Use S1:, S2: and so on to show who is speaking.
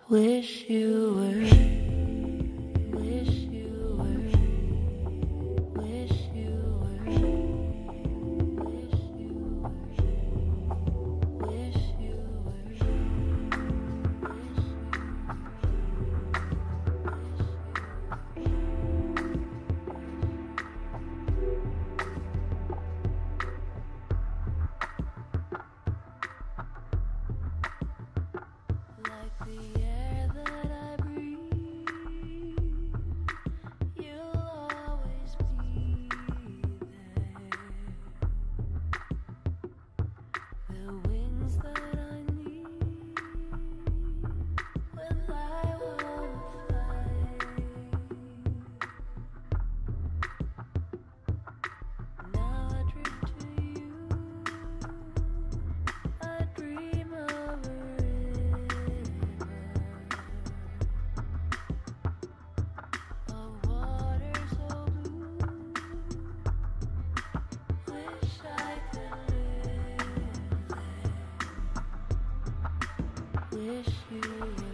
S1: Wish you were. Wish you were. Wish you were. Wish you were. Wish you like the air that I breathe, you'll always be there. The wings that I need when I wanna fly. Now I drift to you, I dream of a water so blue. Wish I could live there. Wish you were.